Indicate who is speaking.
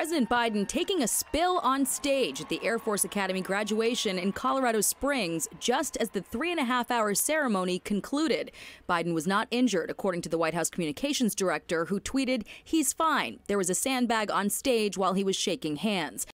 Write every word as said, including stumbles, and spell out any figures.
Speaker 1: President Biden taking a spill on stage at the Air Force Academy graduation in Colorado Springs just as the three and a half hour ceremony concluded. Biden was not injured, according to the White House communications director, who tweeted, "He's fine. There was a sandbag on stage while he was shaking hands."